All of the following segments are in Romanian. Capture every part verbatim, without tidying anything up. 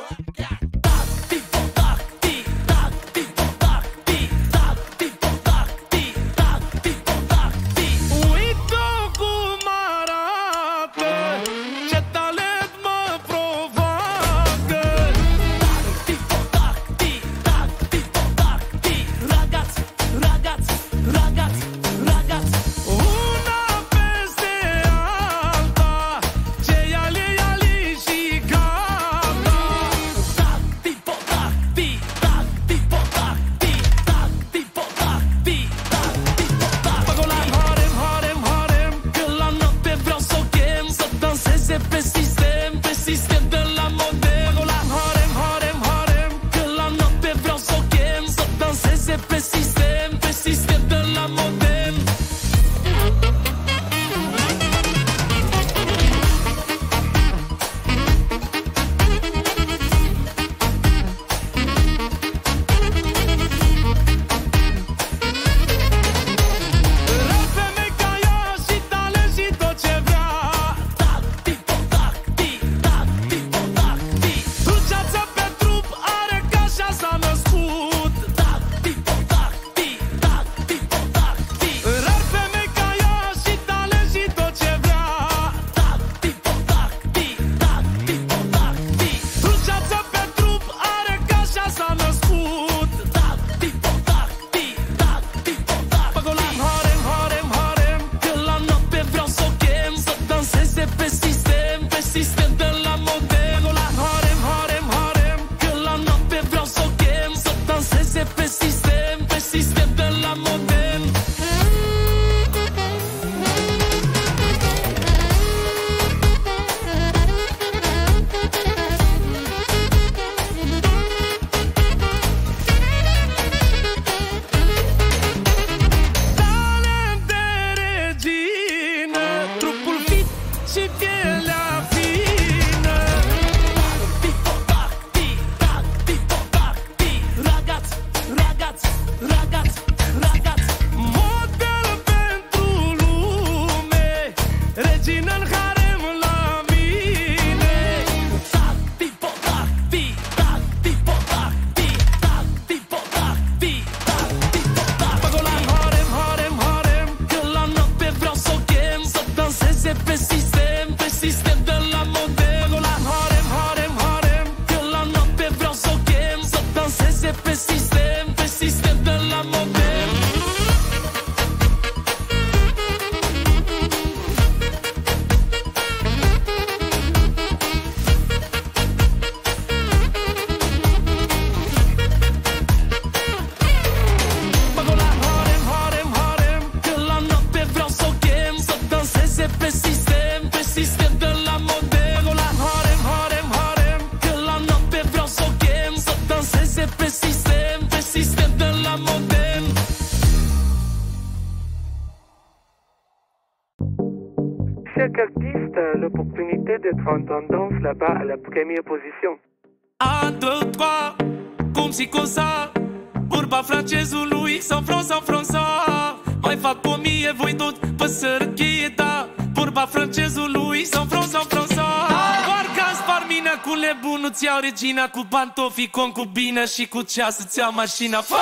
Chaque artiste a l'opportunité d'être en tendance là-bas à la première position. Un, deux, trois, cum și cosa, vorba francezului, San Fran, San Franța. Mai fac o mie, voi tot pe sărăchie, da, vorba francezului, San Fran, San Franța. Parcă spar mina cu lebun, nu-ți iau regina, cu pantofi, concubină și cu ceas îți iau mașina. Fă!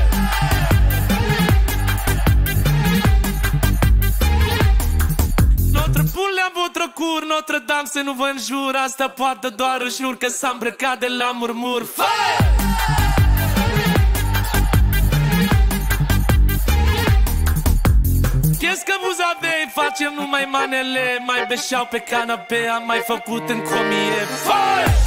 Notre poule în votre cour, Notre Dame să nu vă înjur. Asta poate doar își nur, că s-a îmbrăcat de la murmur. Fă! Qu'est-ce que vous avez? Facem numai manele, mai beșeau pe canapea, am mai făcut în comie. Fă!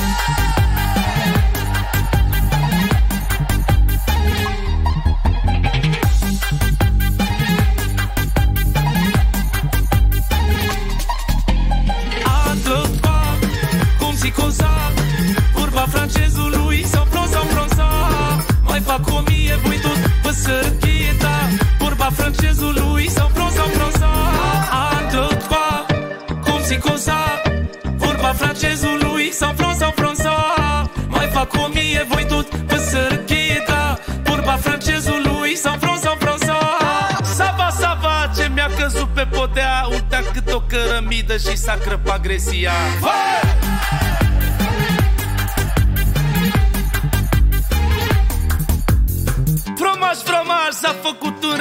Vorba francezului, San Fran, San Franța. Mai fac o mie, voi tot pe sărăchie, da, vorba francezului, San Fran, San Franța. Un, deux, trois, cum si cosa, vorba francezului, San Fran, San Franța. Mai fac o mie, voi tot pe sărăchie, da, vorba francezului, San Fran, San Franța. Sava, sava, ce mi-a căzut pe podea, uita cât o cărămidă și s-a crăpat gresia. Vai!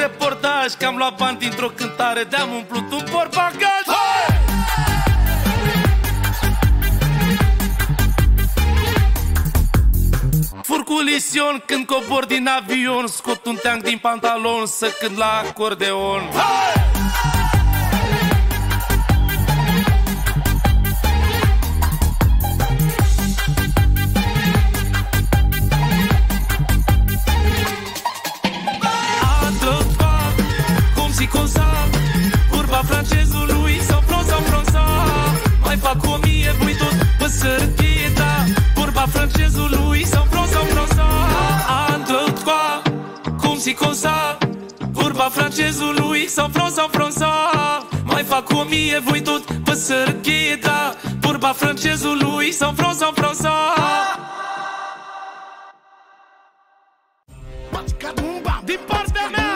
reportaj că am luat bani dintr-o cântare, de-am umplut un portbagaj. Furculision când cobor din avion, scot un teanc din pantalon să cânt la acordeon. Vorba francezului sau franța, franța. Mai fac o mie, voi tot pe sărăchie, da. Vorba francezului sau franța, franța. Andră qua, cum si cosa. Vorba francezului sau franța, franța. Mai fac o mie, voi tot pe sărăchie, da. Vorba francezului sau franța, franța. Din partea mea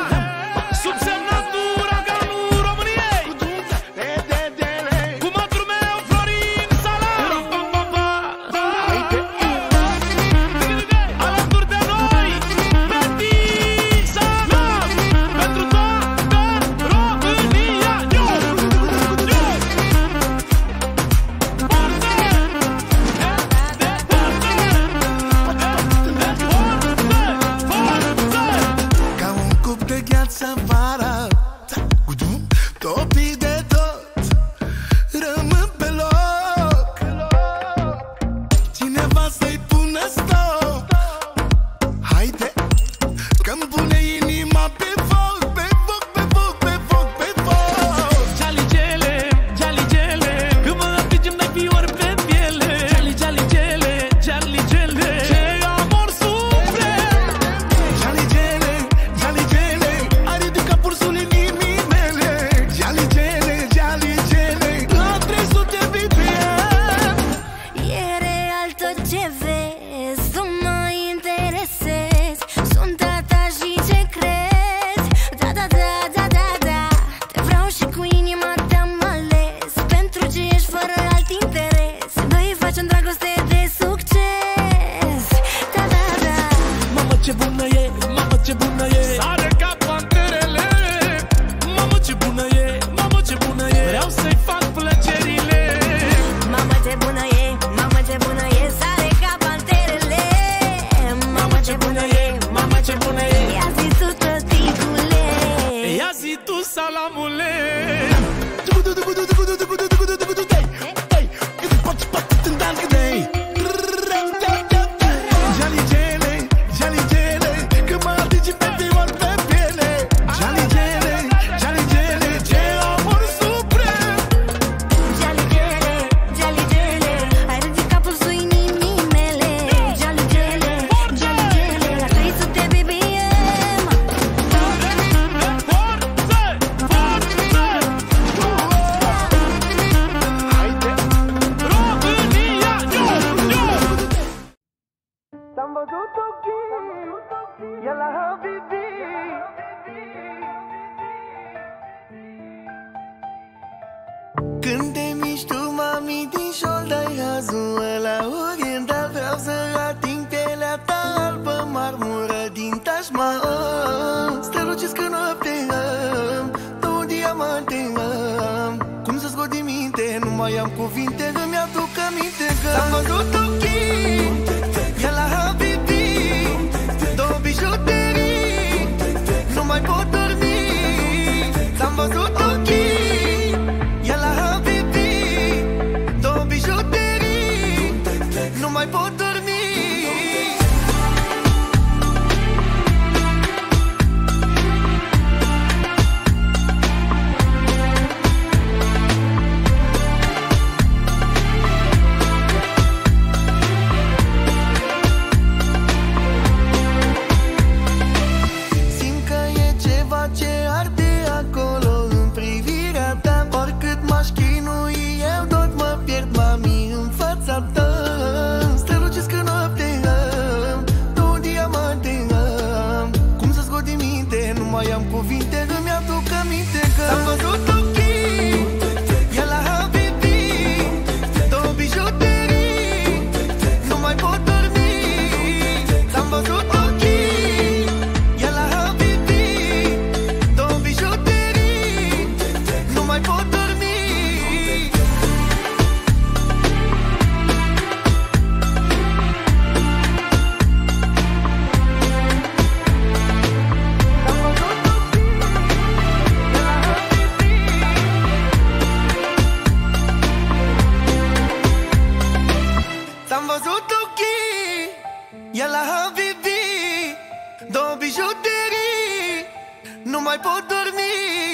Când te miști tu, mami, din șoldai hazul ăla oriental, vreau să ating pielea ta albă, marmură din Taj Mahal. Strălucesc în noapte, două diamante, cum să scot din minte, nu mai am cuvinte, îmi aduc aminte că am văzut ochii, e la Habibi, două bijuterii, nu mai pot dormi. Am văzut ochii, nu mai pot dormi. Simt că e ceva ce arde acolo în privirea ta. Oricât m-aș chinui, eu tot mă pierd, mami, în fața ta. Mai am cuvinte, îmi aduc aminte că am văzut ochii, e la Habibi, două bijuterii, nu mai pot dormi. Am văzut ochii, e la Habibi, văzut ochii, e la Habibi, două bijuterii, nu mai pot dormi.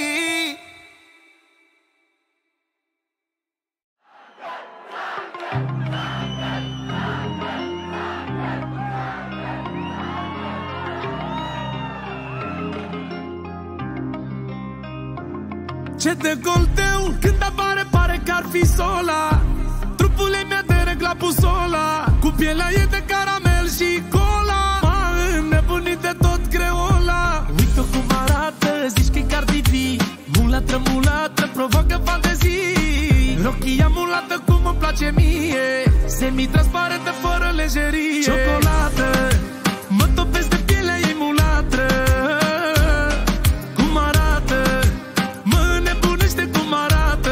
Ce decolteu, când apare pare că ar fi sola. Trupul e mi-a de regla busola, cu pielea e de caramel și cola. M-a înnebunit de tot creola. Uite-o cum arată, zici că-i Cardi B. Mulatră, mulatră, provoacă fantezii. Rochia mulată cum îmi place mie, semi-transparentă, fără lejerie. Ciocolată, mă topesc de pielea ei mulatră. Cum arată, mă înnebunește cum arată.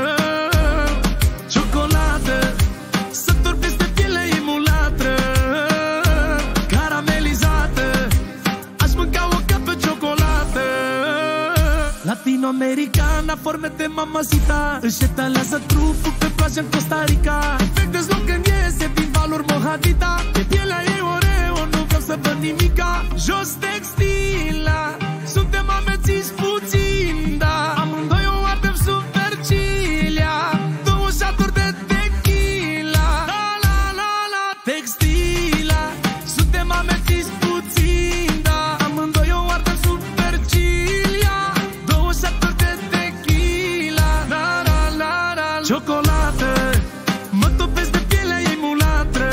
Ciocolată, să torbesc de pielea ei mulatră. Caramelizată, aș mânca o ca pe ciocolată. Latinoamericana, forme de mamacita, își etalează truful pe plajă în Costa Rica. Efect de slow când iese din valuri mojadita. Pe pielea ei Oreo, nu vreau să văd nimica. Jos textila, suntem amețiți puțin, da. Amândoi o ardem super cilia. Două șaturi de tequila. La la la la, textila, suntem amețiți puțin, da. Amândoi o ardem super cilia. Două șaturi de tequila. La la la la, ciocolată, mă topesc de pielea ei mulatră.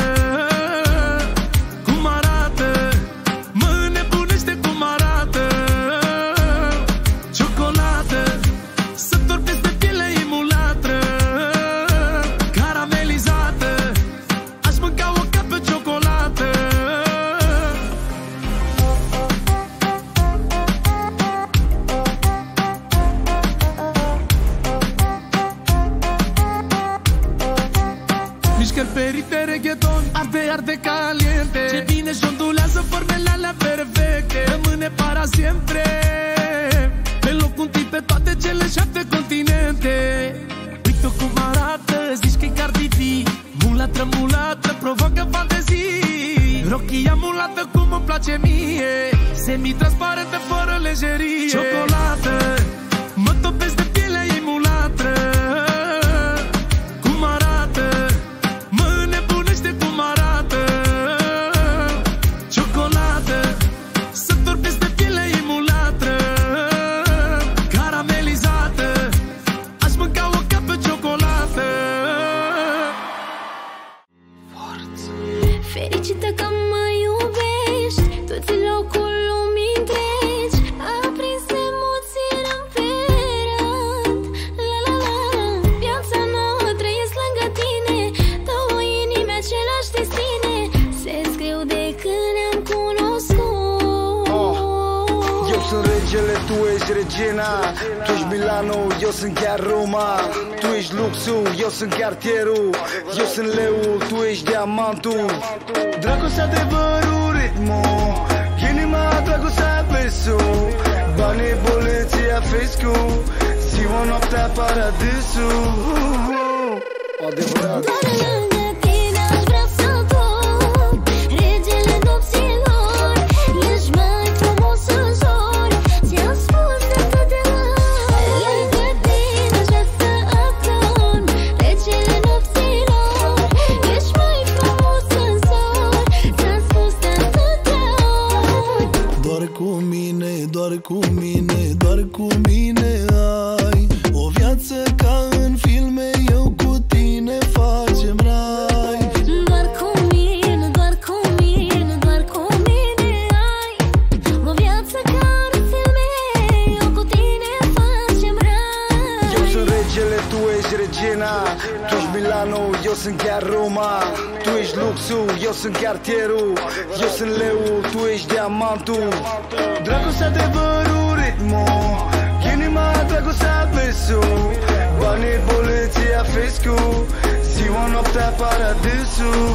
Cum arată, mă înnebunește cum arată. Ciocolată, să torbesc de pielea ei mulatră. Caramelizată, aș mânca o ca pe ciocolată. Mișcări perite, reggaeton, arde, arde caliente. Ce bine și ondulează formele alea perfecte. Rămâne para siempre, pe locul întâi pe toate cele șapte continente. Uite-o cum arată, zici că-i Cardi B. Mulatră, mulatră, provoacă fantezii. Rochia mulată cum îmi place mie, semi-transparentă, fără lejerie. Ciocolată, mă topesc de pielea ei mulatră. Cum arată, mă înnebunește cum arată. Ciocolată, să torbesc de pielea ei mulatră. Caramelizată, aș mânca o ca pe ciocolată. Fericită că mă iubești, toți locul lumii întregi. Aprins emoții rămperând. La la la, viața nouă trăiesc lângă tine. Două inimi, același destine, se scriu de când ne-am cunoscut. Eu sunt regele, tu ești regina. Tu ești Milano, eu sunt chiar Roma. Tu ești luxul, eu sunt cartierul. Eu sunt leul, tu ești diamantul. Dragostea, adevărul, ritmul. Inima, dragostea, besul. Banii, poliția, fiscul. Ziua, noaptea, paradisul. Adevărat. Doar lângă tine aș vrea să dorm, regele nopților. Ești mai frumos în zori, ți-am spus de atâtea ori. Lângă tine aș vrea să adorm, regele nopților. Ești mai frumos în zori, ți-am spus de atâtea ori. Doar cu mine, doar cu mine, doar cu mine ai o viață ca în filme, eu cu tine facem rai. Doar cu mine, doar cu mine, doar cu mine ai o viață ca în filme, eu cu tine facem rai. Eu sunt regele, tu ești regina. Tu ești Milano, eu sunt chiar Roma. Tu ești luxul, eu sunt cartierul. Eu sunt leul, tu ești diamantul. Dragostea, adevărul, ritmul. Inima, dragostea, besul. Banii, poliția, fiscul. Ziua, noaptea, paradisul.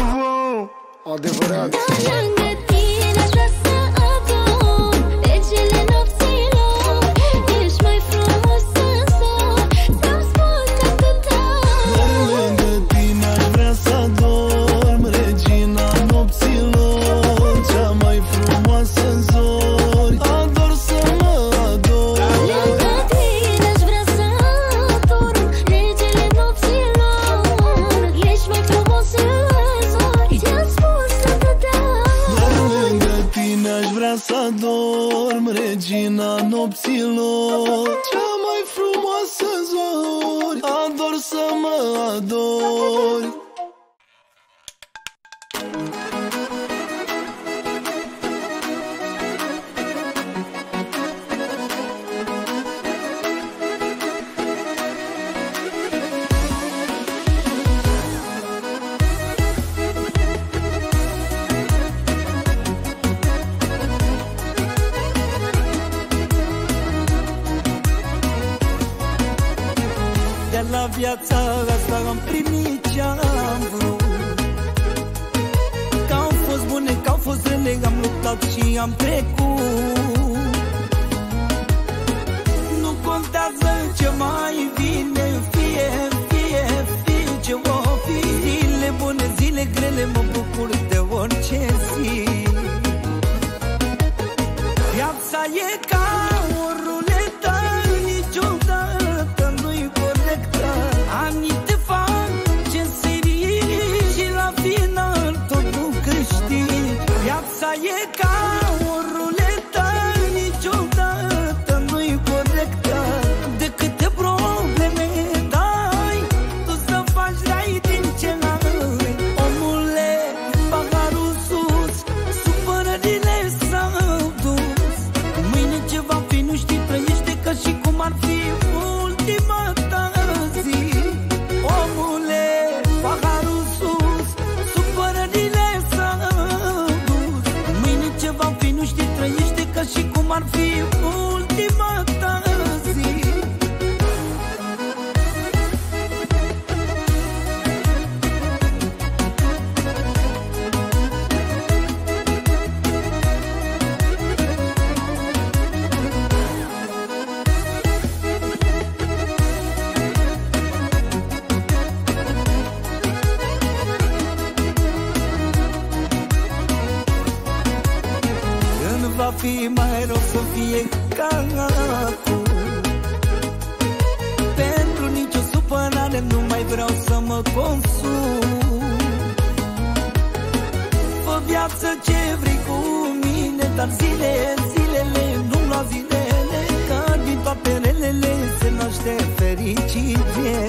Adevărat. Doar lângă tine aș vrea să adorm, regele nopților. Ești mai frumos în zori, ți-am spus de atâtea ori. Doar lângă tine aș vrea să adorm, nopților. Cea mai frumoasă zori, ador să mă adori. La viața asta am primit ce-am vrut. Că-au fost bune, că-au fost rele, am luptat și am trecut. Nu contează ce mai vine, fie, fie, fie ce o fi. Zile bune, zile grele, mă bucur de orice zi. Viața e ca o ruletă, niciodată nu-i corectă. Anii te fac ce serii și la final tot nu câștigi. Viața e ca o ruletă, niciodată nu-i corectă. De câte probleme dai, tu să faci rai din ce n-ai. Omule, paharul sus, supărările s-au dus. Mâine ce va fi nu știi, trăiește ca și cum ar fi ultima ta zi. Omule, paharul sus, supărările s-au dus. Mâine ce va fi nu știi, trăiește ca și cum ar fi ultima ta zi. Când va fi mai rău să fie ca acum, pentru nicio supărare nu mai vreau să mă consum. Fă viață ce vrei cu mine, dar zile, zilele, nu lua zilele, că din toate relele se naște fericire.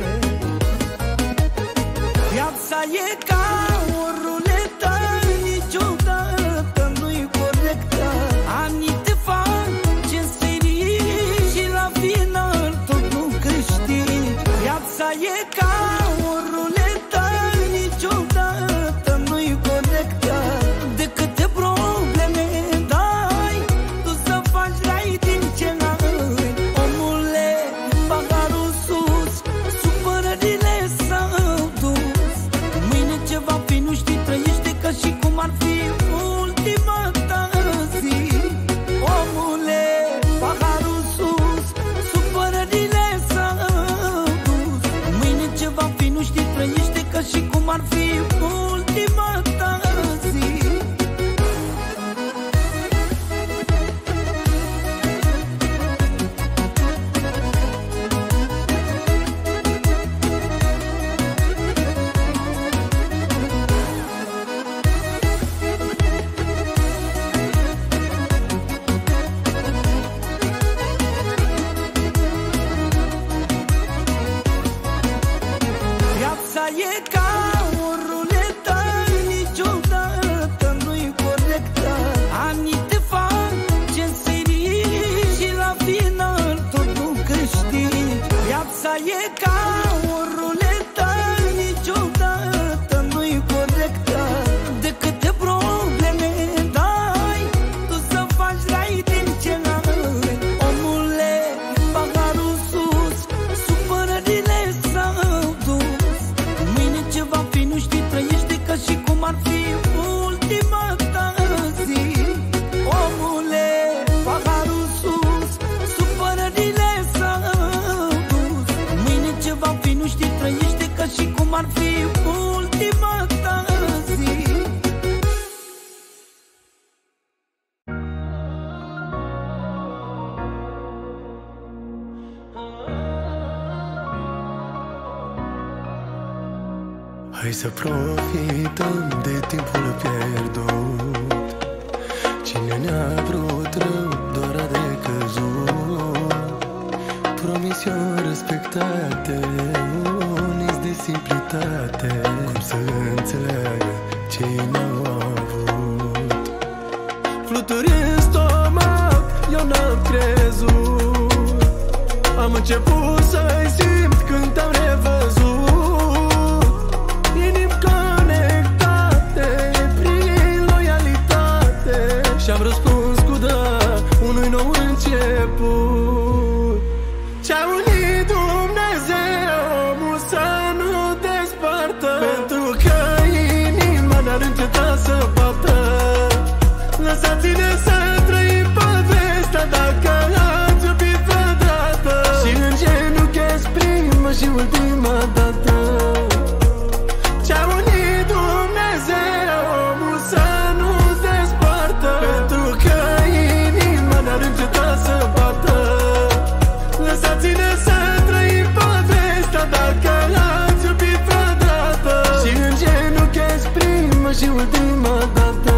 Viața e ca o ruletă, niciodată nu-i corectă. Anii te fac ce serii și la final tot nu câștigi. Viața e ca o ruletă, niciodată nu-i corectă. De câte probleme dai, tu să faci rai din ce n-ai. Omule, paharul sus, supărările s-au dus. Mâine ce va fi nu știi, trăiește ca și cum ar fi ultima ta zi. Omule, paharul sus, supărările s-au dus. Mâine ce va fi nu știi, trăiește ca și cum ar fi ultima ta zi. Viața e ca o ruletă, niciodată nu-i corectă. Anii te fac ce serii și la final tot nu câștigi. Viața e ca o ruletă, niciodată nu-i corectă. De câte probleme dai, tu să faci rai din ce n-ai. Omule, paharul sus, supărările s-au dus. Mâine ce va fi nu știi, trăiește ca și cum ar fi ultima ta zi. Omule, paharul sus, supărările s-au dus. Mâine ce va fi nu știi, trăiește ca și cum ar fi ultima ta zi. Hai să profităm de timpul pierdut. Cine ne-a vrut rău doar a decăzut. ce n-au avut. Fluturi în stomac, eu n-am crezut. Am început să-i simt când te-am revăzut. Inimi conectate prin loialitate și-am răspuns cu da unui nou început. Ce-a unit Dumnezeu omul să nu despărtă, pentru că inima n-ar înceta să bată. Lăsați-ne să trăim povestea dacă ați iubit vreodată și în genunchi exprimă și ultima dată. Ce-a unit Dumnezeu omul să nu despărtă, pentru că inima n-ar înceta să bată. Lăsați-ne să trăim povestea dacă ați iubit vreodată și în genunchi exprimă și ultima dată.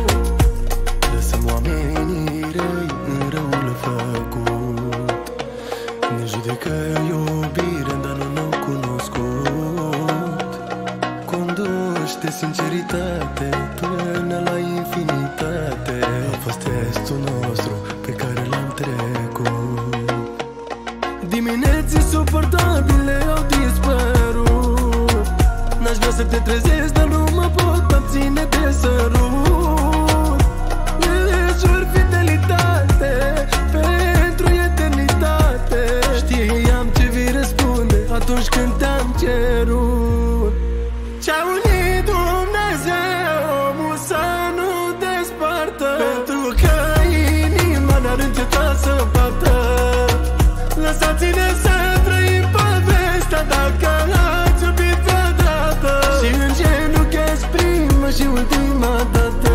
Lăsăm oamenii răi în răul făcut, ne judecă iubire, dar nu ne-au cunoscut. Conduși de sinceritate până la infinitate, a fost testul nostru pe care l-am trecut. Dimineții suportabile au dispărut, n-aș vrea să te trezesc, dar nu mă pot abține de sărut. Îți jur fidelitate pentru eternitate, știam ce vei răspunde atunci când te-am cerut. Ce-a unit Dumnezeu omul să nu despărtă, pentru că inima n-ar înceta să bată. Lăsați-ne să trăim povestea dacă ați iubit vreodată și în genunchi exprimă și ultima dată.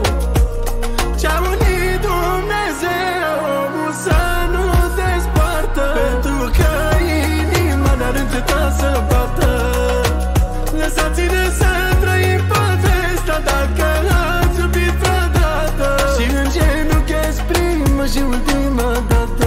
Ce-a unit Dumnezeu omul să nu despărtă, pentru că inima n-ar înceta să bată. Lăsați-ne să trăim povestea dacă ați iubit vreodată și în genunchi exprimă și ultima dată.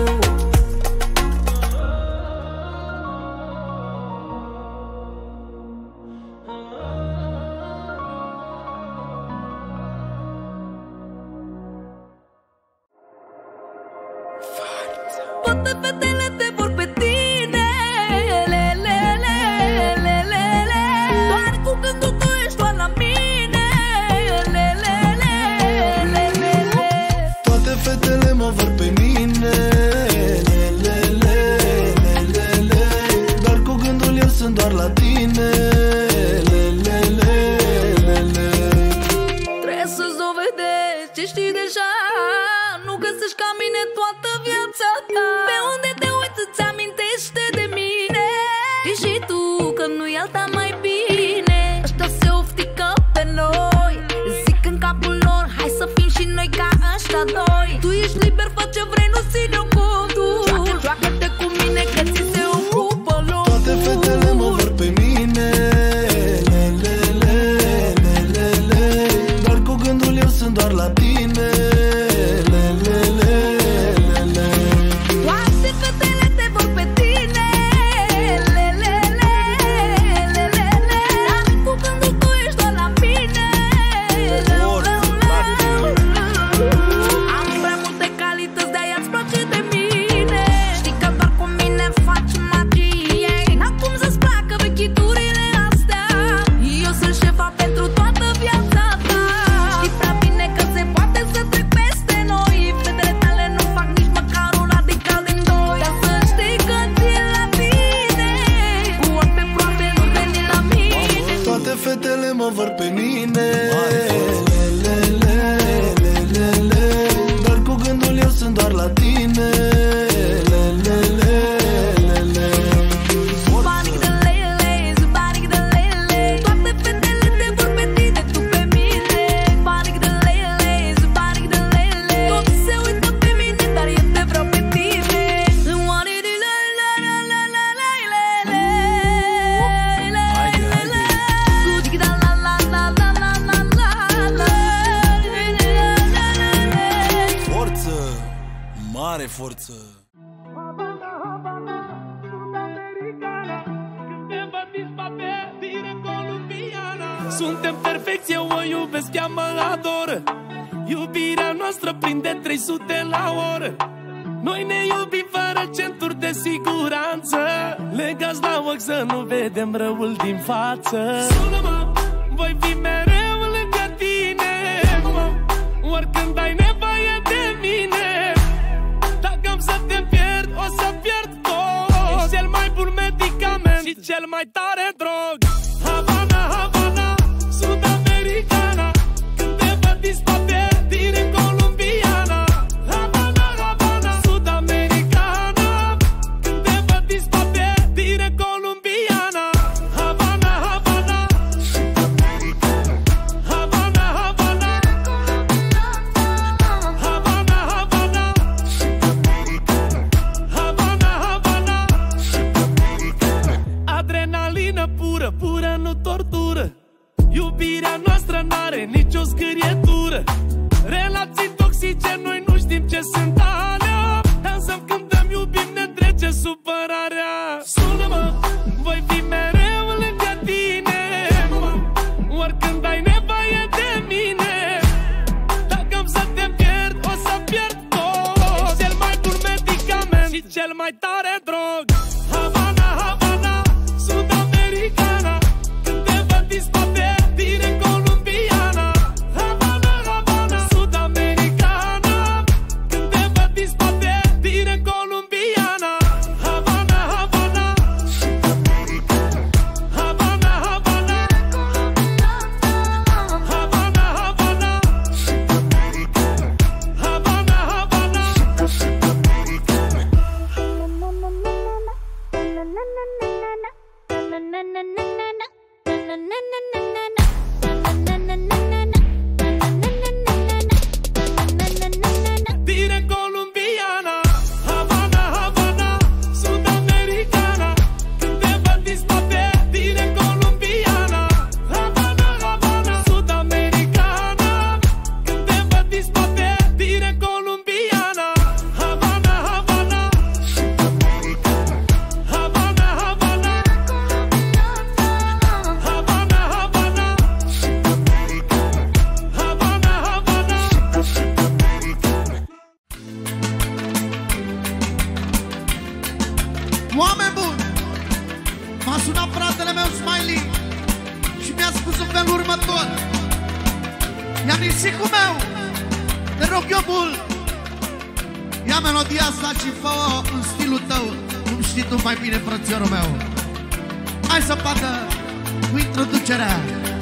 Toate fetele te vor pe tine, le, le, le, le, le, le. Doar cu gândul tu ești doar la mine, le, le, le, le, le, le. Toate fetele mă vor pe mine, le, le, le, le, le, le. Doar cu gândul eu sunt doar la tine, le, le, le, le, le. Trebuie să-ți dovedești ce știi deja, nu găsești ca mine toată viața ta. Pe unde te uiți îți amintește de mine, știi și tu că nu-i alta mai bine. Ăștia se oftică pe noi, zic în capul lor hai să fim și noi ca ăștia doi. Tu ești liber, fă ce vrei, nu ține-o contul. Joacă, joacă-te cu mine că ți se ocupă locul. Toate fetele mă vor pe mine, le, le, le, le, le, le. Doar cu gândul eu sunt doar la tine, le, le, le, le, le. Toate fetele te vor pe tine, le, le, le, le, le, le. Dar cu gândul tu ești doar la mine, le, le, le. Am prea multe calități, de-aia îți place de mine. Știi că doar cu mine faci magie, n-am cum să-ți placă vechiturile astea. Eu sunt șefa pentru toată viața ta. Știi prea bine că se poate să trec peste noi. Fetele tale nu fac nici măcar un radical din doi. Dar să știi că țin la tine, cu ori pe proaste nu veni la mine. Toate fetele mă vor pe mine, le, le, le, le, le, le. Doar cu gândul eu sunt doar la tine, le, le, le, le, le. Panic de lele, panic de lele. Toate fetele te vor pe tine, tu pe mine. Panic de lele, panic de lele. Toți se uită pe mine, dar eu te vreau pe tine. Panic de lele, lele, lele, lele. Lele, lele. Gucci da la la la la la la la. Forță, mare forță. Suntem perfecți, eu o iubesc, ea mă adoră. Iubirea noastră prinde trei sute la oră. Noi ne iubim fără centuri de siguranță, legați la ochi să nu vedem răul din față. Sună-mă, voi fi mereu lângă tine, oricând ai nevoie de mine. Dacă am să te pierd, o să pierd tot. Ești cel mai bun medicament și cel mai tare drog. Havana, Havana, Sud-Americana, când te văd disparte din colombiana. Havana, Havana, Sud-Americana, când te văd disparte din colombiana. Havana, Havana, Havana, Havana, Havana, Havana, Havana, Havana. Adrenalină pură, pură, nu tortură. Iubirea noastră n-are nicio scârietură. Relații toxice, noi nu știm ce sunt alea. Dansăm, cântăm, iubim, ne trece supărarea. Sună-mă, voi fi mereu lângă tine, oricând ai nevoie de mine. Dacă am să te pierd, o să pierd tot. Ești cel mai bun medicament și cel mai tare drog. Havana, Havana, Sud-Americana, când te văd disparte din colombiana. Havana, Havana, Sud-Americana, când te văd disparte din colombiana. Havana, Havana, Havana, Havana, Havana, Havana, Havana, Havana. Dire colombiana, Havana, Havana, Sud-Americana, când te văd disparte dire colombiana. Havana, Havana, Sud-Americana, când te văd disparte dire colombiana. Havana, Havana, Havana, Havana, Havana, Havana, Havana, Havana. Oameni buni, m-a sunat fratele meu Smiley și mi-a spus în felul următor: ia nisicul meu, te rog eu mult, ia melodia asta și fă-o în stilul tău, cum știi tu mai bine, frățiorul meu. Hai să bată cu introducerea.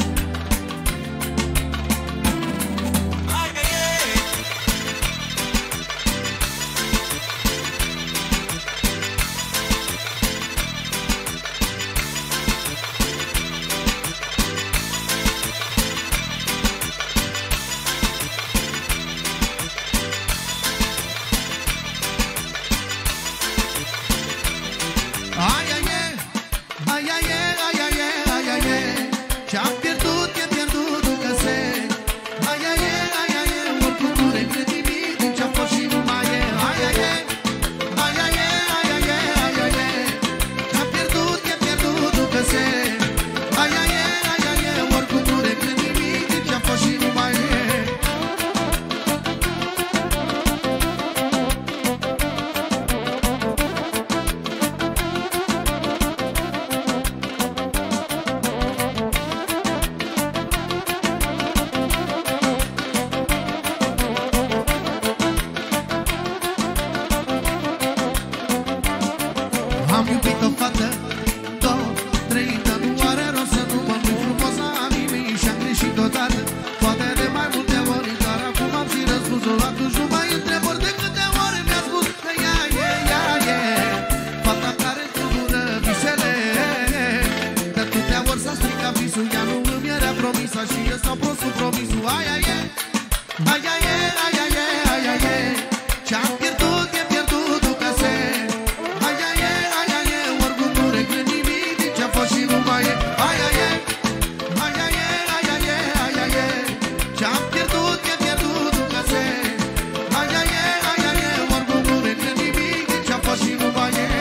Ai, ai, ai, ai, ai, ai, ai, ai, ai, ai, ce-am pierdut, e pierdut, că se. Ai, ai, ai, ai, ai, oricum nu regret nimic din ce-a fost și nu mai e. Ai, ai, ai, ai, ai, ai, ai, ai, ai, ai, ce-am pierdut, e pierdut, că se. Ai, ai, ai, ai, ai, oricum nu regret nimic din ce-a fost și nu mai e. Am iubit o fată, două, trei, dar nu are rost să nu mă duc frumos la nimic și-am greșit odată, poate de mai multe ori, dar acum am și răspunsul la tu și nu mai întreb ori de câte ori mi-a spus că ea e, ea e fata care tulbură visele. De atâtea ori s-a stricat visul, ea nu îmi era promisa și eu s-a prostul promisul. Ai, ai, ai, ai, ai, ai, ai, ai, ai, ai, ce-am pierdut, e pierdut, că se. Ai, ai, ai, ai, ai, oricum nu regret nimic din ce-a fost și nu mai e. Ai, ai, ai, ai, ai, ai, ai, ai, ai, ai, ce-am pierdut, e pierdut, că se. Ai, ai, ai, ai, ai, oricum nu regret nimic din ce-a fost și nu mai e.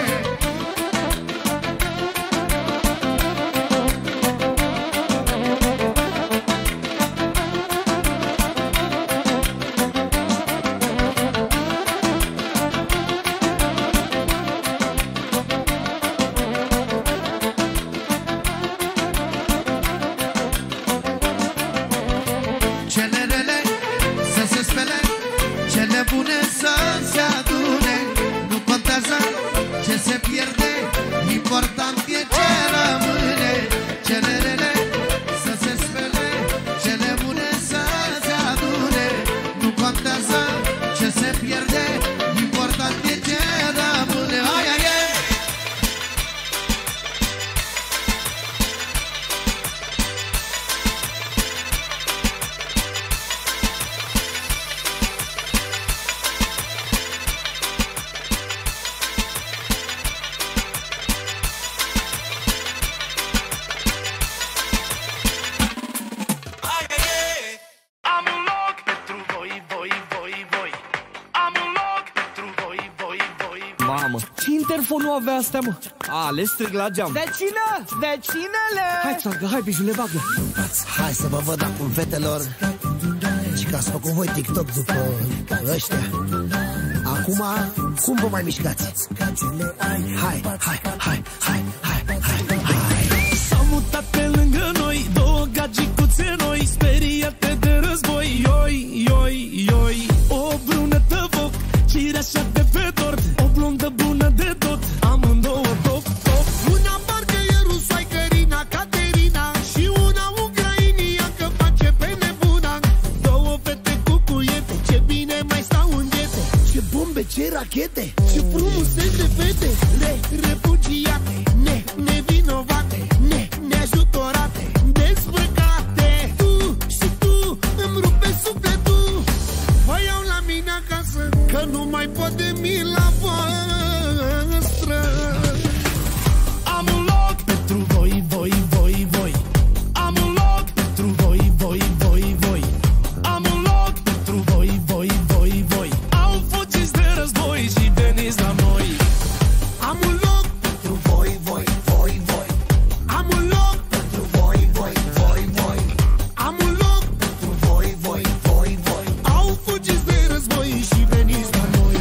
mă. Ce interfon nu avea astea, mă? A, le strig la geam. Vecină! Vecinele! Hai, țargă, hai, bijule, bagă. Hai să vă văd acum, fetelor. Și că ați făcut voi TikTok după ăștia. Acum, cum vă mai mișcați? Hai, hai, hai, hai, hai, hai, hai. S-au mutat pe lângă noi două gagicuțe noi, speriate de război. Ioi, ioi, ioi. O brunătă foc, cireașa de pe tort, o blondă bună de tot, amândouă top, top. Una parcă e rusoaică Caterina și una ucrainiancă face pe nebuna. Două fete cu cuiete, ce bine mai stau în ghete. Ce bombe, ce rachete, ce frumuseți de fete. Ne refugiate, ne nevinovate, ne neajutorate, dezbrăcate. Tu și tu îmi rupe sufletul. Vă iau la mine acasă, că nu mai pot de mila voastră. Am un loc pentru voi, voi, voi, voi. Am un loc pentru voi, voi, voi, voi. Am un loc pentru voi, voi, voi, voi. Au fugiți de război și veniți la noi. Am un loc pentru voi, voi, voi, voi. Am un loc pentru voi, voi, voi, voi. Am un loc pentru voi, voi, voi, voi. Au fugiți de război și veniți la noi.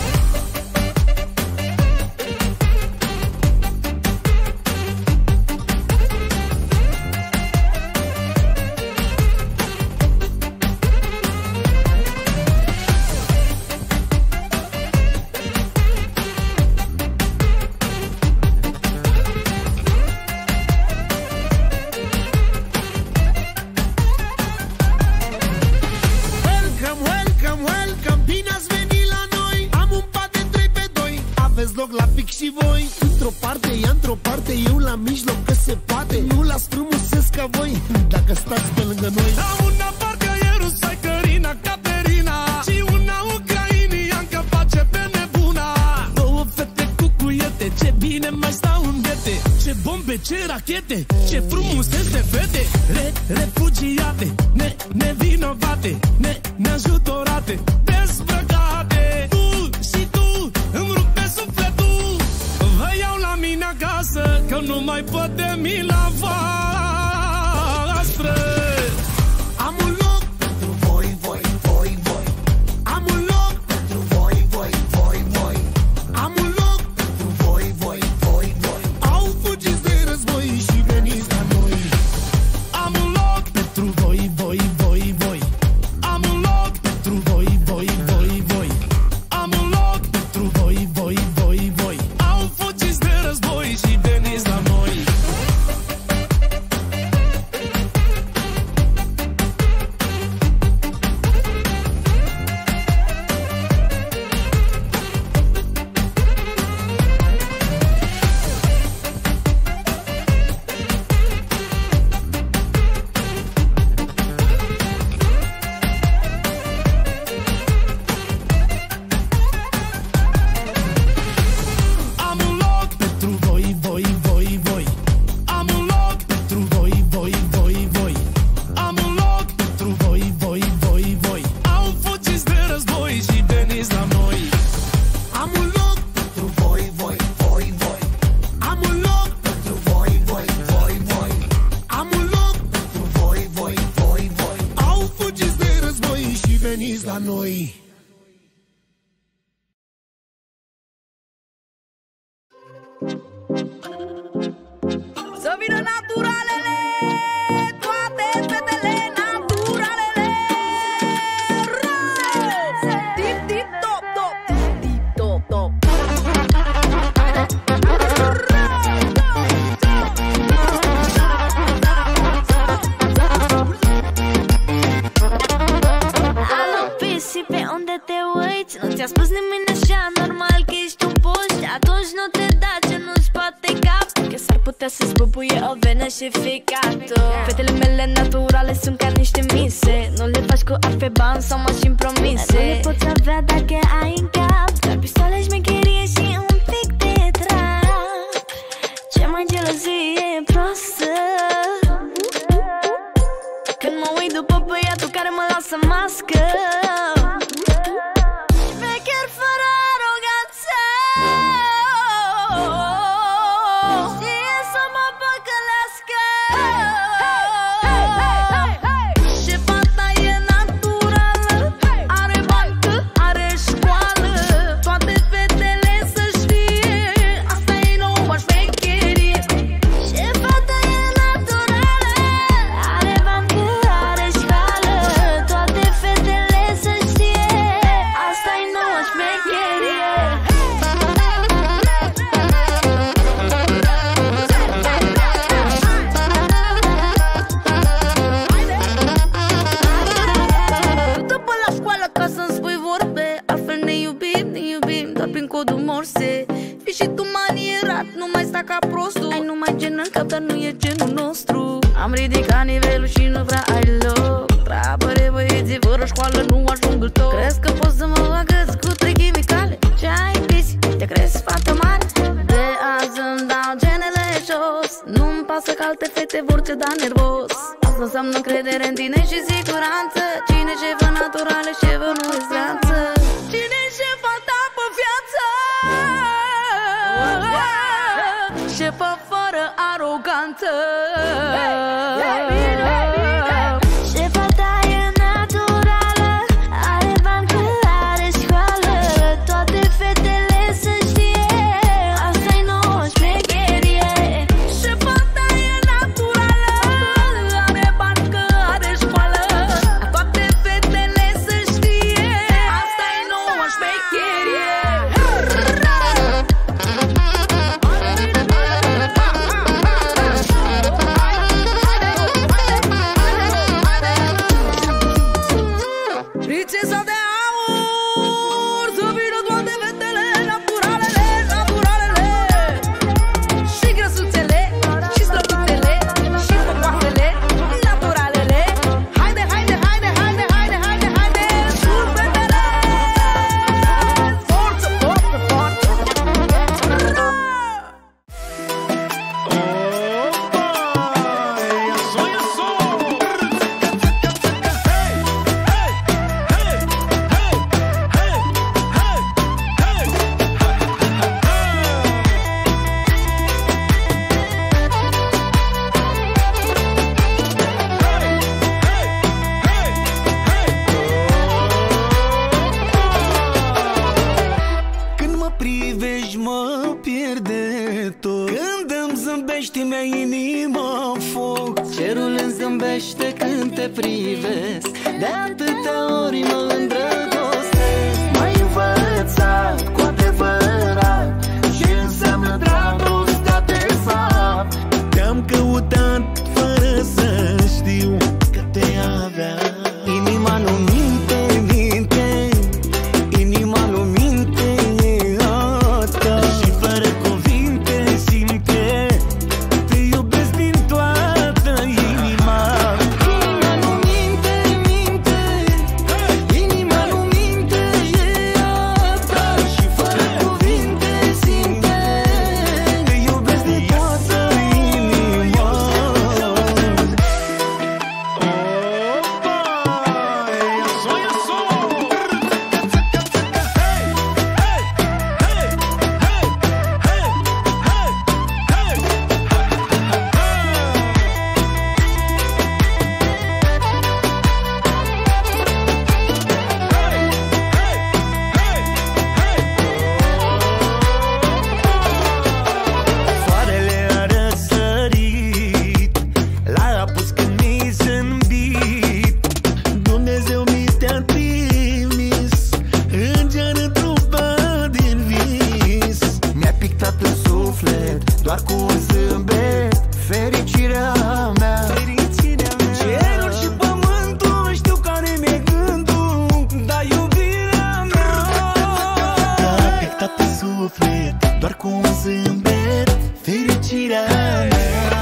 Welcome, welcome, welcome. Bine ați venit la noi. Am un pat de trei pe doi. Aveți loc la pic și voi. Într-o parte, ea într-o parte, eu la mijloc, că se poate. Nu las frumuseț ca voi, dacă stați pe lângă noi. La una parcă e rusaică Caterina și una ucrainiancă face pe nebuna. Două fete cu cuiete, ce bine mai stau în ghete. Ce bombe, ce rachete, ce frumuseți de fete. Re, refugiate, ne, nevinovate, ne, neajutorate, dezbrăcate. Tu și tu îmi rupe sufletul. Vă iau la mine acasă, că nu mai pot de mila voastră. Am un loc pentru voi, voi, voi, voi. Am un loc pentru voi, voi, voi, voi. Am un loc pentru voi, voi, voi, voi. Au fugiți de război și veniți la noi. Am un loc pentru voi, voi, voi, voi. Am un loc pentru voi, voi, voi, voi. Am un loc pentru voi, voi, voi, voi. Au fugiți de război și veniți la noi. Am un loc pentru voi, voi, voi, voi. Am un loc pentru voi, voi, voi, voi. Am un loc pentru voi, voi, voi, voi. Au fugiți de război și veniți la noi. Am un loc pentru voi, voi, voi, voi. Am un loc pentru voi, voi, voi, voi. Am un loc pentru voi, voi, voi, voi. Au fugiți de război și veniți la noi. Să vină naturalele, toate fetele naturalele. Tip, tip, top, top, tip, top, top. Alo, pisi, pe unde te uiți? Nu ți-a spus nimeni așa, normal că ești un puști. Atunci nu te da ce nu-ți poate cap, că s-ar putea să-ți pupuie o venă și ficatul. Fetele mele naturale sunt ca niște mise. Nu le faci cu art pe bani sau mașini promise. Nu le poți avea dacă ai în cap doar pistoale, șmecherie și un pic de trap. Ce mai gelozie e proastă când mă uit după băiatul care mă lasă mască. Șmecher fără aroganță. Am ridicat nivelul și nu prea ai loc. Trapăre băieții fără școală nu ajung tot. Crezi că poți să mă agăți cu trei chimicale? Ce ai pisi? Te crezi fată mare? De azi îmi dau genele jos. Nu-mi pasă că alte fete vor ce da nervos. Asta înseamnă încredere în tine și siguranță. Cine șefă naturală, șefă nu e stranță. Cine șefa ta pe viață? Șefă fără aroganță. Șefa ta e naturală, are bancă, are școală. Toate fetele să știe, asta-i nouă șmecherie. Șefa ta e naturală, are bancă, are școală. Toate fetele să știe, asta-i nouă șmecherie. Princesa de aur, să vină toate fetele naturalele, naturalele. Și grăsuțele, și slăbuțele, și frumoasele, naturalele. Haide, haide, haide, haide, haide, haide, haide, sus fetele. Forță, forță, forță. Când mă privești, mă pierde tot. Când îmi zâmbești, mi-ai inima în foc. Cerul îmi zâmbește când te privesc, de atâtea ori mă îndrăgostesc. M-ai învățat cu adevărat ce înseamnă dragostea de fapt. Te-am căutat fără să știu că te avea. Inima nu minte, minte, inima nu minte, e a ta. Și fără cuvinte simte, te iubesc din toată inima. Inima nu minte, minte, inima nu minte, e a ta. Și fără cuvinte simte, Te iubesc din toată inima. Soarele a răsărit, l-a apus când mi-ai zâmbit. Dumnezeu mi te-a trimis, înger întrupat din vis. mi-a pictat în suflet, doar cu un zâmbet, fericirea mea. Fericirea mea. Cerul și pământul știu care mi-e gândul, dar iubirea mea. Mi-a pictat în suflet, doar cu un zâmbet, fericirea mea.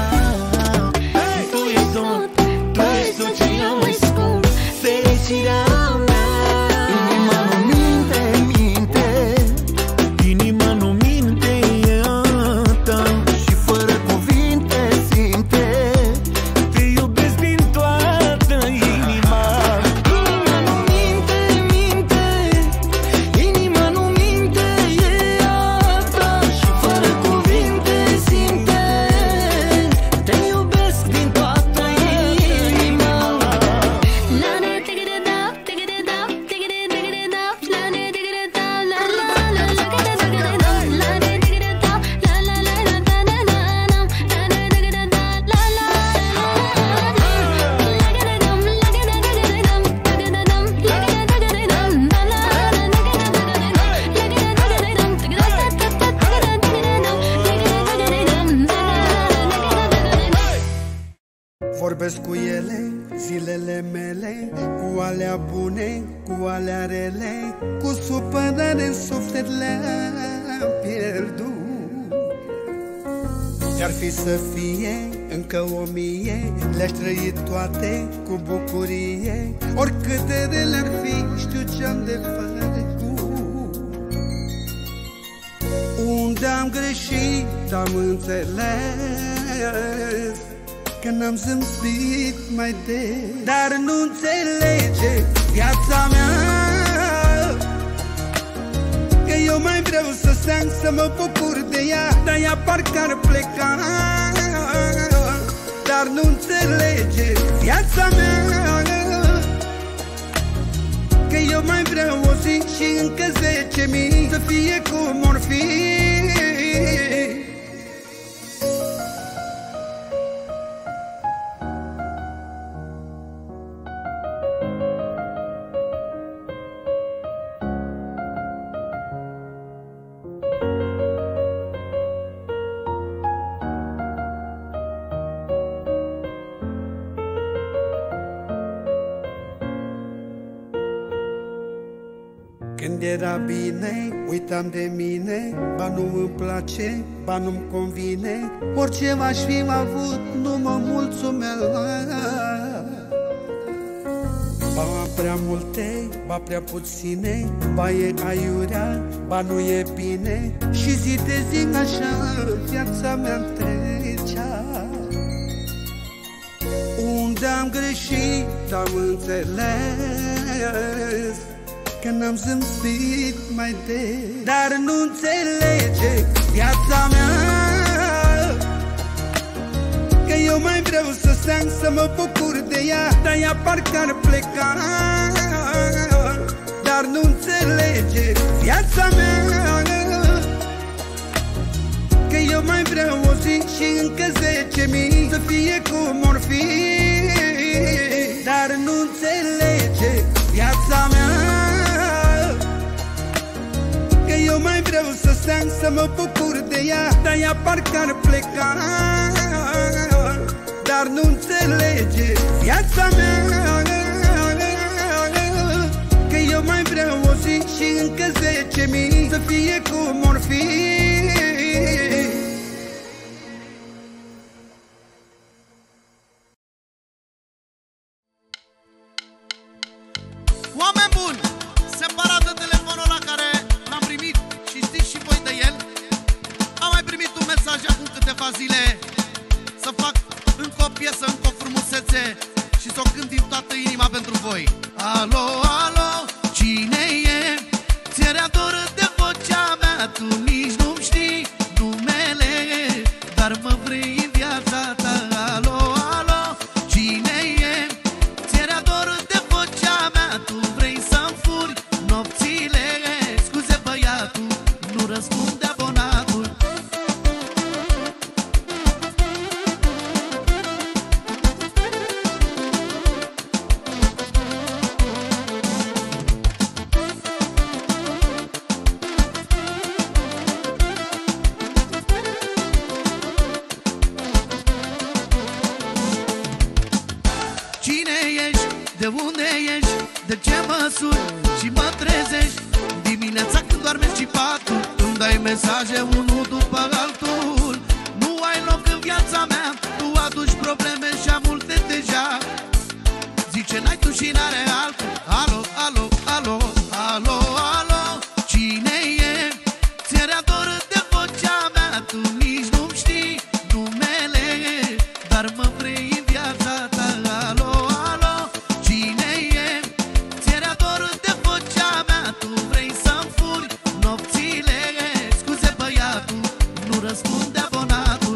Tu ești tot, tu ești tot ce am mai scump, fericirea mea. Inima nu minte, minte, Inima nu minte, e a ta. și fără cuvinte simte. Te iubesc din toată inima. Inima nu minte, minte, inima nu minte, e a ta. Și fără cuvinte simte, te iubesc din toată inima. La ne take it up, take it up, take it take it up. La ne take it up, la la la la take it take it up. La ne take it up, la la la la da na na na. La ne take it up, la la la la. Like it dum, like it like it dum, like it dum, like it like it dum. La la la like it like it dum, like it like it dum. Take it up, take it up, take it up, take it dum, like it like it dum. La la la like it like it dum. Vorbesc cu ele, zilele mele, cu alea bune, cu alea rele, cu supărare în suflet le-am pierdut. Ce-ar fi să fie încă o mie, le-aș trăi toate cu bucurie. Oricâte de le-ar fi, știu ce-am de făcut. Unde am greșit, am înțeles că n-am zâmbit mai des. Dar nu înțelege viața mea că eu mai vreau să sang, să mă bucur de ea. Dar ea parcă ar pleca. Dar nu înțelege viața mea că eu mai vreau o zi și încă zece mii să fie cum or fi. Când era bine, uitam de mine. Ba nu-mi place, ba nu-mi convine. Orice m-aș fi avut, nu mă mulțumea. Ba prea multe, ba prea puține. Ba e aiurea, ba nu e bine. Și zi de zi așa viața mea trecea. Unde am greșit, am înțeles că n-am zâmbit mai des. Dar nu înțelege viața mea că eu mai vreau să sang, să mă bucur de ea. Dar ea parcă ar pleca. Dar nu înțelege viața mea că eu mai vreau o zi și încă zece mii să fie cum or fi. Dar nu înțelege viața mea că eu mai vreau să sang, să mă bucur de ea. Dar ea parcă ar pleca. Dar nu înțelege viața mea că eu mai vreau o zi și încă zece mii să fie cum or fi. Oameni buni, separat de telefonul la care l-am primit și știți și voi de el, am mai primit un mesaj acum câteva zile să fac încă o piesă, încă o frumusețe și să o cânt din toată inima pentru voi. Alo, alo, cine e? Ți-era dor de vocea mea, tu nici nu-mi știi numele, dar mă vrei în viața ta. Alo, alo, cine e? Ți-era dor de vocea mea, tu vrei să-mi furi nopțile. Scuze băiatul, nu răspunde abonatul. Cine ești? De unde ești? De ce măsuri? Și mă trezești dimineața când doarmești și patul, îmi dai mesaje unul după altul. Nu ai loc în viața mea, tu aduci probleme și am multe deja. Zice n-ai tu și n-are altul. Alo, alo, alo, alo, alo, cine e? Ți-era dor de vocea mea, tu nici nu-mi știi numele, dar mă vrei în viața ta. Alo, alo, cine e? Ți-era dor de vocea mea, tu vrei să-mi furi nopțile. Scuze băiatul, nu răspunde abonatul.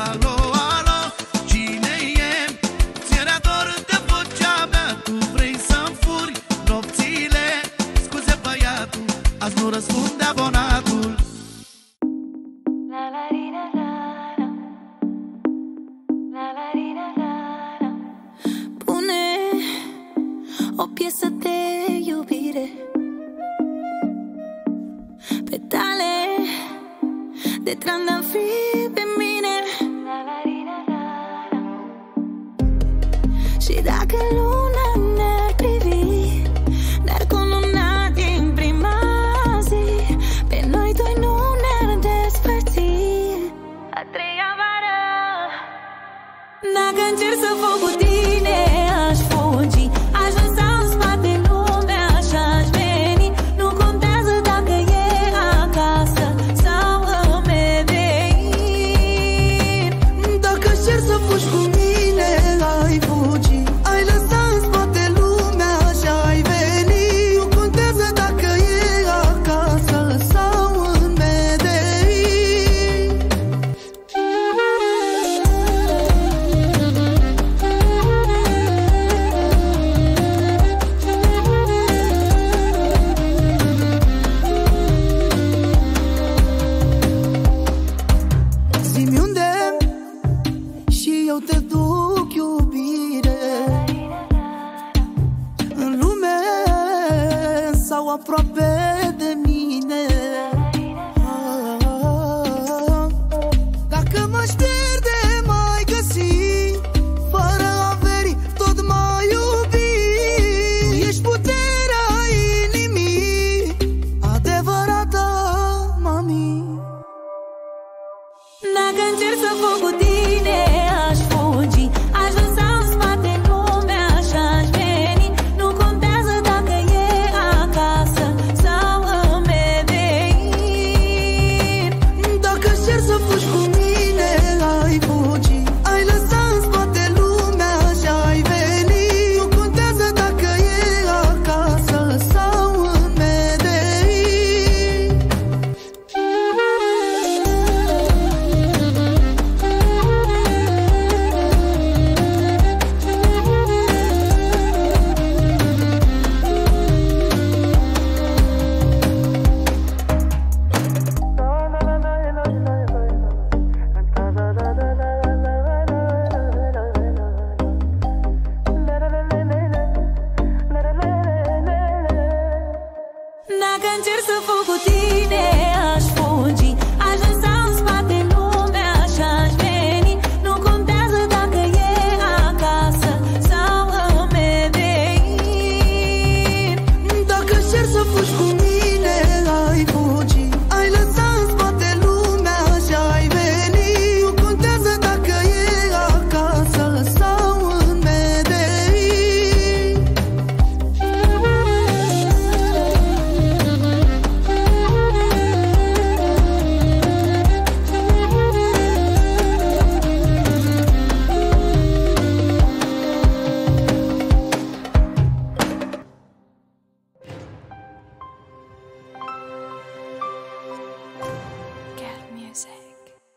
alo, alo, cine e? Ți-era dor de vocea mea, tu vrei să-mi furi nopțile. Scuze băiatul, azi nu răspunde abonatul. Pune o piesă de iubire, petale de trandafiri pe mine. Și dacă luna ne-ar privi, ne-ar cununa din prima zi, pe noi doi nu ne-ar despărți. A treia vară, dacă încerc să fug cu tine, aș fugi, aș lăsa în spate lumea și aș veni. Nu contează dacă e acasă sau în medei. Dacă încerci să fugi cu mine, ai fugi, ai lăsa în spate lumea și ai veni. Nu contează dacă e acasă sau în medei. Zi-mi unde și eu te duc, iubire, în lume sau aproape de mine. Dacă m-aș pierde, m-ai găsi, fără averi tot m-ai iubi. Ești puterea inimii, adevărata mami. Dacă încerc să fug cu tine, aș fugi, aș lăsa în spate lumea și aș veni. Nu contează dacă e acasă sau în medei. Dacă încerci să fugi cu mine, ai fugi, ai lăsa în spate lumea și ai veni. Nu contează dacă e acasă sau în medei. Dacă încerc să fug cu tine, aș fugi, aș lăsa în spate lumea și aș veni. Nu contează dacă e acasă sau în medei. Dacă încerci să fugi cu mine, ai fugi, ai lăsa în spate lumea și ai veni. Nu contează dacă e acasă sau în medei. Get music.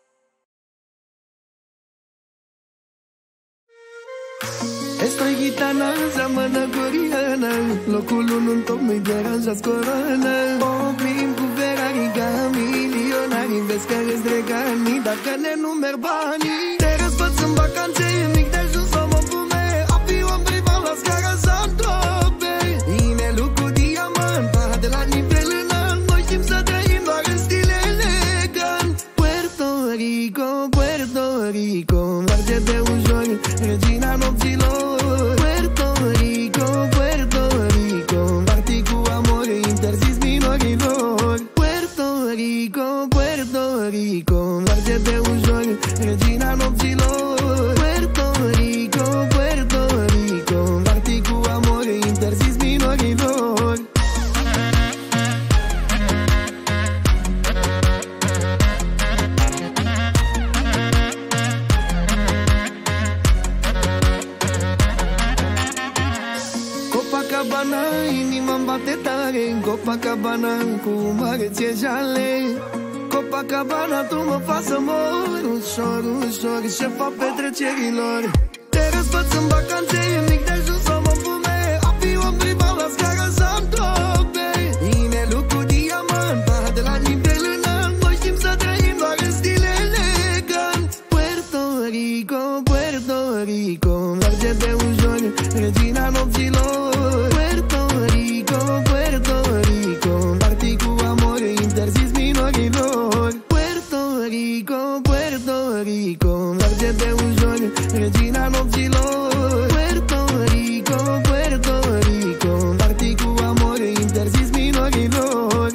Estoy gitana, seamănă cu Rihanna, locul unu în top nu-i deranjați coroana. Oprim cu Ferrari ca milionari, vezi că îți regani dacă ne numeri banii. Te răsfăț în vacanțe, e mic de ajuns să mă fume, avion privat la scara Saint-Tropez. Inelul cu diamant, para de la nivel înalt, noi știm să trăim doar în stil elegant. Puerto Rico, Puerto Rico, merge de ușor, regina nopților. Puerto Rico, Puerto Rico, party cu amor, interzis minorilor. Puerto Rico, Puerto Rico, merge de ușor, regina nopților. Puerto Rico, Puerto Rico, party cu amor, interzis minorilor. Copacabana, inima-mi bate tare în Copacabana, cu mare ție jale. Copacabana, tu mă faci să mor. Ușor, ușor, șefa petrecerilor. Te răsfăț în vacanțe, e mic de jos să mă fume. Avion privat la scară Santope. Inelul cu diamant, de la nivel înalt. Noi știm să trăim doar în stil elegant. Puerto Rico, Puerto Rico, merge de ușor, regina nopților. Puerto Rico, Puerto Rico, party cu amore, interzis minorilor. Puerto Rico, Puerto Rico, merge de ușor, regina nopților. Puerto Rico, Puerto Rico, party cu amore, interzis minorilor.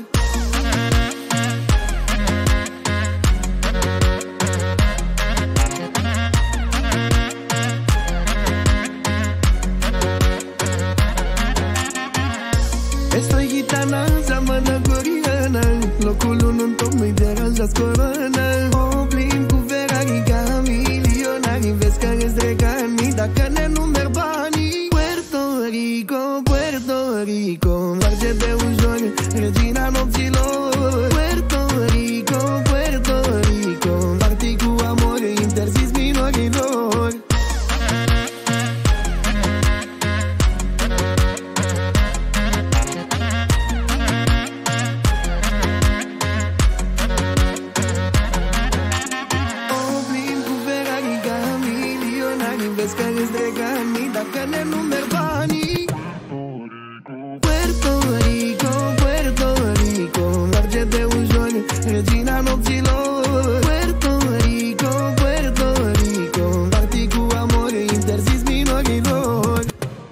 Estoy gitana, seamănă coreană. Locul unu în top nu-i deranjează corona. O plin cu Ferrari ca milionari. Vezi că îți regani dacă ne numeri banii. Puerto Rico, Puerto Rico, merge de ușor, regina nopților. Puerto Rico, Puerto Rico, party cu amore, interzis minorilor. Vezi că îți regani dacă ne numeri banii. Puerto Rico, Puerto Rico, merge de ușor, regina nopților. Puerto Rico, Puerto Rico, party cu amore, interzis minorilor.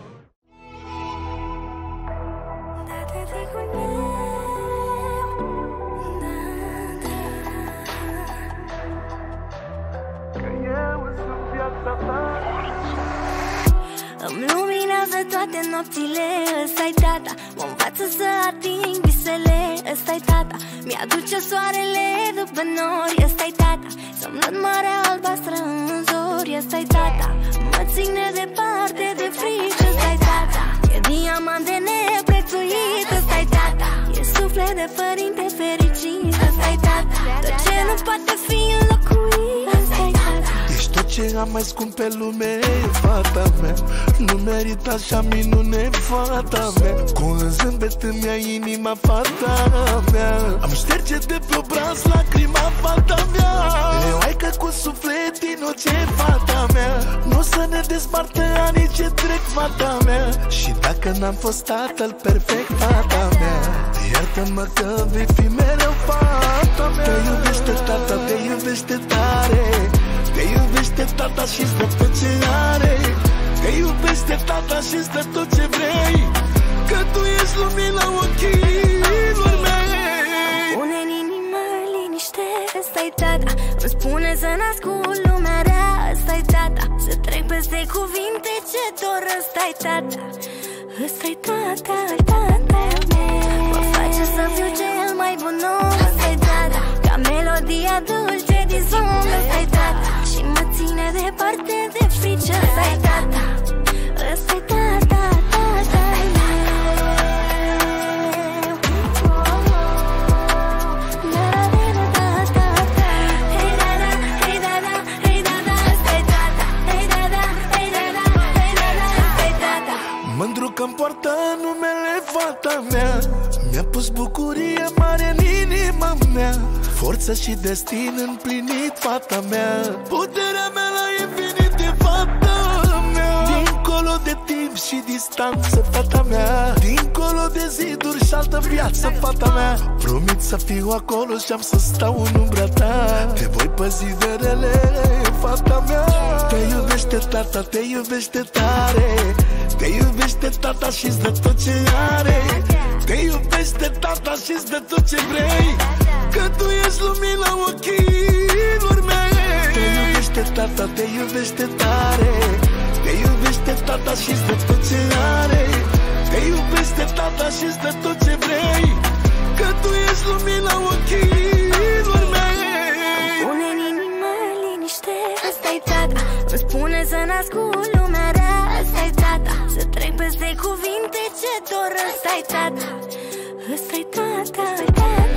Îmi luminează toate nopțile, ăsta-i tata. Mă învață să ating visele, ăsta-i tata. Mi-aduce soarele după nori, ăsta-i tata. Să-mi văd marea albastră în zori, ăsta-i tata. Mă ține departe de frică, ăsta-i tata. E diamant de neprețuit, ăsta-i tata. E suflet de părinte fericit, ăsta-i tata. Tot ce nu poate fi înlocuit, ăsta-i tata. Ești tot ce am mai scump pe lume, fata mea. Nu merită așa minune, fata mea. Cu un zâmbet îmi ia inima, fata mea. Am șterge de pe obraz lacrima, fata mea. Leoaică cu suflet inocent, fata mea. Nu să ne despartă anii ce trec, fata mea. Și dacă n-am fost tatăl perfect, fata mea, iartă-mă că vei fi mereu, fata mea. Te iubește tata, te iubește tare. Te iubește tata și-ți dă tot ce are. Te iubește tata și-ți dă tot ce vrei. Că tu ești lumina ochilor mei. Pune în inimă liniște, ăsta-i tata. Îmi spune să n-ascult lumea rea, ăsta-i tata. Să trec peste cuvinte ce dor, ăsta-i tata. Ăsta-i tata, tata meu. Mă face să fiu cel mai bun om, ăsta-i tata. Ca melodia dulce din somn, ăsta-i tata. Și mă ține departe de frică, ăsta-i tata. Ăsta-i tata, tata meu. Hei dada, hei dada, hei dada, ăsta-i tata. Hei dada, hei dada, hei dada, ăsta-i tata. Mândru că-mi poartă numele fata mea. Mi-a pus bucurie mare în inima mea. Forță și destin împlinit, fata mea. Puterea mea la infinit e fata mea. Dincolo de timp și distanță, fata mea. Dincolo de ziduri și altă viață, fata mea. Promit să fiu acolo și am să stau în umbra ta. Te voi păzi de rele, fata mea. Te iubește tata, te iubește tare. Te iubește tata și-ți dă tot ce are. Te iubește tata și-ți dă tot ce vrei. Că tu ești lumina ochilor mei. Te iubește tata, te iubește tare. Te iubește tata și-ți dă tot ce are. Te iubește tata și-ți dă tot ce vrei. Că tu ești lumina ochilor mei. Pune în inimă liniște, ăsta-i tata. Îmi spune să n-ascult lumea rea, ăsta-i tata. Să trec peste cuvinte ce dor, ăsta-i tata. Ăsta-i tata, tata.